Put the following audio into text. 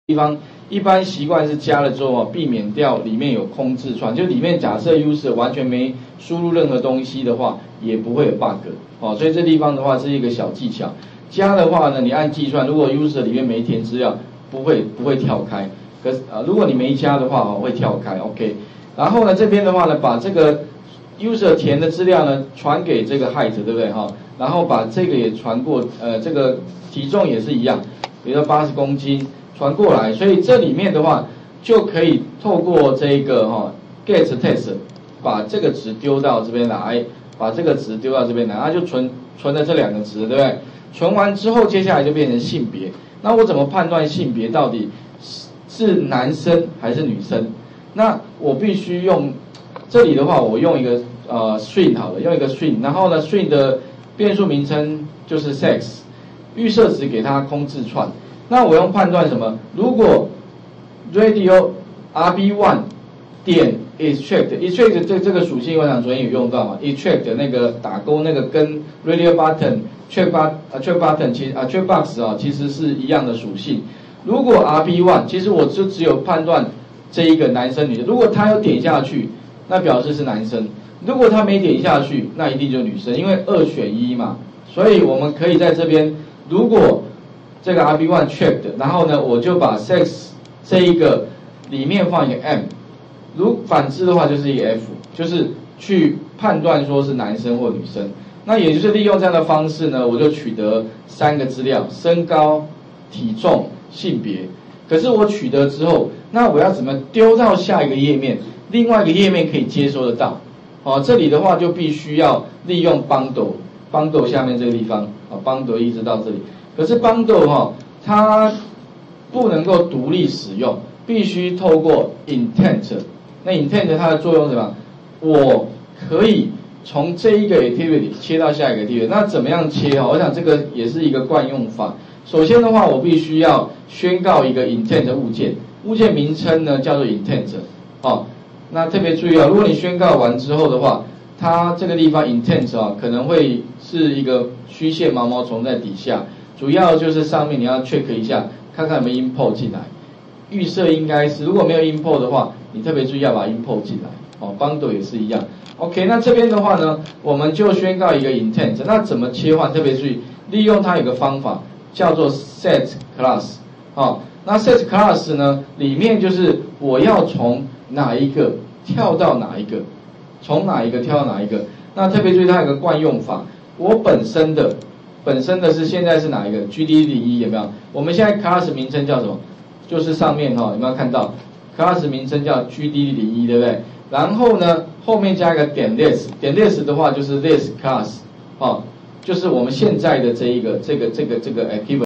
地方一般习惯是加了之后避免掉里面有空字串，就里面假设 user 完全没输入任何东西的话，也不会有 bug 所以这地方的话是一个小技巧。加的话呢，你按计算，如果 user 里面没填资料，不会跳开。可是如果你没加的话会跳开 ，OK。然后呢，这边的话呢，把这个 user 填的资料呢传给这个 height， 对不对然后把这个也传过，这个体重也是一样，比如说80公斤传过来，所以这里面的话就可以透过这个get text 把这个值丢到这边来，把这个值丢到这边来，那就存了这两个值，对不对？存完之后，接下来就变成性别。那我怎么判断性别到底是男生还是女生？那我必须用这里的话，我用一个string 好了，用一个 string， 然后呢 string 的变数名称就是 sex， 预设值给它空字串。那我用判断什么？如果 radio rb1 点 extract 这个属性，我想昨天有用到嘛 ，extract 的那个打勾那个跟 radio button check button 其实checkbox 其实是一样的属性。如果 rb1 其实我就只有判断这一个男生女生，如果他有点下去，那表示是男生；如果他没点下去，那一定就是女生，因为2选1嘛。所以我们可以在这边，如果这个 rb1 checked， 然后呢，我就把 sex 这一个里面放一个 m， 如反之的话就是一个 f， 就是去判断说是男生或女生。那也就是利用这样的方式呢，我就取得3个资料：身高、体重、性别。可是我取得之后，那我要怎么丢到下一个页面？另外一个页面可以接收得到。这里的话就必须要利用 bundle 下面这个地方bundle 一直到这里。可是 bundle 它不能够独立使用，必须透过 intent。那 intent 它的作用是什么？我可以从这一个 activity 切到下一个 activity。那怎么样切我想这个也是一个惯用法。首先的话，我必须要宣告一个 intent 物件，物件名称呢叫做 intent。那特别注意如果你宣告完之后的话，它这个地方 intent 可能会是一个虚线毛毛虫在底下，主要就是上面你要 check 一下，看看有没有 import 进来。预设应该是，如果没有 import 的话，你特别注意要把 import 进来。bundle 也是一样。OK， 那这边的话呢，我们就宣告一个 intent。那怎么切换？特别注意，利用它有个方法叫做 set class。那 set class 呢，里面就是我要从哪一个跳到哪一个，从哪一个跳到哪一个。那特别注意它有个惯用法，我本身的是现在是哪一个 GD01 有没有？我们现在 class 名称叫什么？就是上面有没有看到 class 名称叫 GD01 对不对？然后呢后面加一个点 list 的话就是 list class 就是我们现在的这个 activity。